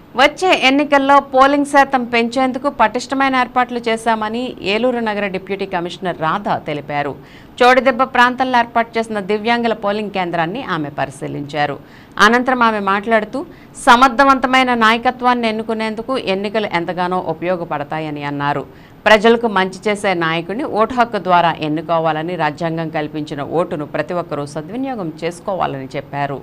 వచ్చే ఎన్నికల్లో పోలింగ్ శాతం పెంచేందుకు పటిష్టమైన ఏర్పాట్లు చేశామని ఏలూరు నగర డిప్యూటీ కమిషనర్ రాధా తెలిపారు. చోడిదెబ్బ ప్రాంతంలో ఏర్పాటు చేసిన దివ్యాంగుల పోలింగ్ కేంద్రాన్ని ఆమె పరిశీలించారు. అనంతరం ఆమె మాట్లాడుతూ సమర్థవంతమైన నాయకత్వాన్ని ఎన్నుకునేందుకు ఎన్నికలు ఎంతగానో ఉపయోగపడతాయని అన్నారు. ప్రజలకు మంచి చేసే నాయకుడిని ఓటు హక్కు ద్వారా ఎన్నుకోవాలని, రాజ్యాంగం కల్పించిన ఓటును ప్రతి ఒక్కరూ సద్వినియోగం చేసుకోవాలని చెప్పారు.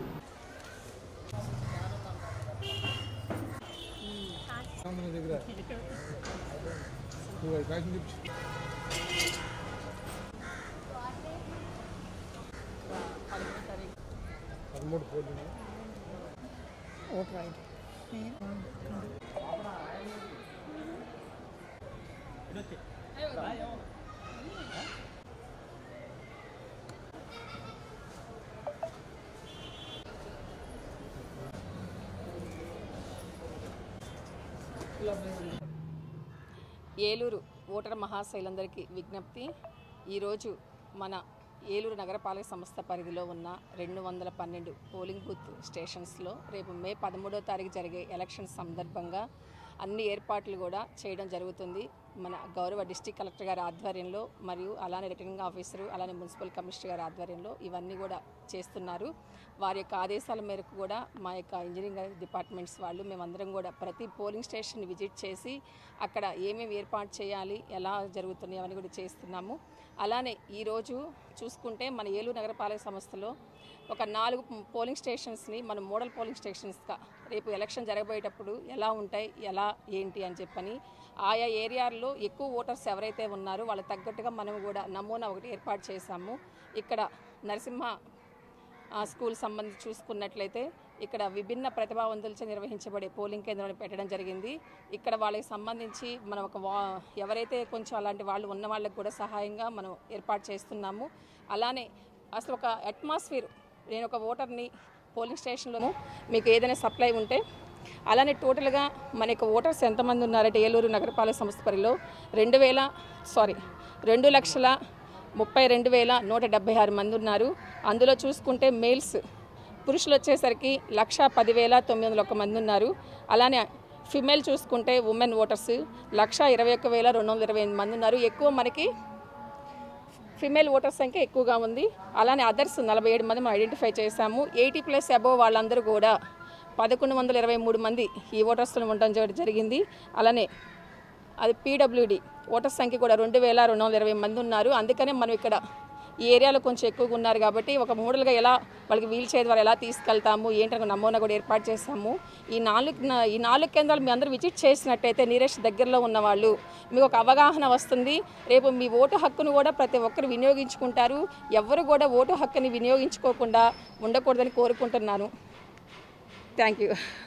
ఏలూరు ఓటర్ మహాశైలందరికీ విజ్ఞప్తి. ఈరోజు మన ఏలూరు నగరపాలక సంస్థ పరిధిలో ఉన్న 212 పోలింగ్ బూత్ స్టేషన్స్లో రేపు మే 13వ తారీఖు జరిగే ఎలక్షన్ సందర్భంగా అన్ని ఏర్పాట్లు కూడా చేయడం జరుగుతుంది. మన గౌరవ డిస్ట్రిక్ట్ కలెక్టర్ గారి ఆధ్వర్యంలో మరియు అలానే రిటర్నింగ్ ఆఫీసరు అలానే మున్సిపల్ కమిషనర్ గారి ఆధ్వర్యంలో ఇవన్నీ కూడా చేస్తున్నారు. వారి యొక్క ఆదేశాల మేరకు కూడా మా యొక్క ఇంజనీరింగ్ డిపార్ట్మెంట్స్ వాళ్ళు మేమందరం కూడా ప్రతి పోలింగ్ స్టేషన్ విజిట్ చేసి అక్కడ ఏమేమి ఏర్పాటు చేయాలి, ఎలా జరుగుతున్నాయి అవన్నీ కూడా చేస్తున్నాము. అలానే ఈరోజు చూసుకుంటే మన ఏలూరు నగరపాలక సంస్థలో ఒక 4 పోలింగ్ స్టేషన్స్ని మనం మోడల్ పోలింగ్ స్టేషన్స్గా రేపు ఎలక్షన్ జరగబోయేటప్పుడు ఎలా ఉంటాయి, ఎలా ఏంటి అని చెప్పని ఆయా ఏరియాల్లో ఎక్కువ ఓటర్స్ ఎవరైతే ఉన్నారో వాళ్ళకి తగ్గట్టుగా మనం కూడా నమూనా ఒకటి ఏర్పాటు చేశాము. ఇక్కడ నరసింహ స్కూల్ సంబంధించి చూసుకున్నట్లయితే ఇక్కడ విభిన్న ప్రతిభావంతులచే నిర్వహించబడే పోలింగ్ కేంద్రాన్ని పెట్టడం జరిగింది. ఇక్కడ వాళ్ళకి సంబంధించి మనం ఎవరైతే కొంచెం అలాంటి వాళ్ళు ఉన్న వాళ్ళకి కూడా సహాయంగా మనం ఏర్పాటు చేస్తున్నాము. అలానే అసలు ఒక అట్మాస్ఫియర్, నేను ఒక ఓటర్ని పోలింగ్ స్టేషన్లో మీకు ఏదైనా సప్లై ఉంటే అలానే టోటల్గా మన యొక్క ఓటర్స్ ఎంతమంది ఉన్నారంటే ఏలూరు నగరపాలక సంస్థ పరిధిలో 2,32,176 మంది ఉన్నారు. అందులో చూసుకుంటే మేల్స్ పురుషులు వచ్చేసరికి 1,10,901 మంది ఉన్నారు. అలానే ఫిమేల్ చూసుకుంటే ఉమెన్ ఓటర్స్ 1,21,228 మంది ఉన్నారు. ఎక్కువ మనకి ఫిమేల్ ఓటర్స్ సంఖ్య ఎక్కువగా ఉంది. అలానే అదర్స్ 47 మంది మనం ఐడెంటిఫై చేశాము. 80+ అబోవ్ వాళ్ళందరూ కూడా 1,123 మంది ఈ ఓటర్స్లో ఉండడం జరిగింది. అలానే అది పీడబ్ల్యూడి ఓటర్స్ సంఖ్య కూడా 2,220 మంది ఉన్నారు. అందుకనే మనం ఇక్కడ ఈ ఏరియాలో కొంచెం ఎక్కువగా ఉన్నారు కాబట్టి ఒక మోడల్గా ఎలా వాళ్ళకి వీల్ చైర్ ద్వారా ఎలా తీసుకెళ్తాము ఏంటంటే నమూనా కూడా ఏర్పాటు చేస్తాము. ఈ నాలుగు కేంద్రాలు మీ అందరూ విజిట్ చేసినట్టయితే నియరెస్ట్ దగ్గరలో ఉన్న వాళ్ళు మీకు ఒక అవగాహన వస్తుంది. రేపు మీ ఓటు హక్కును కూడా ప్రతి ఒక్కరు వినియోగించుకుంటారు. ఎవరు కూడా ఓటు హక్కుని వినియోగించుకోకుండా ఉండకూడదని కోరుకుంటున్నాను. Thank you.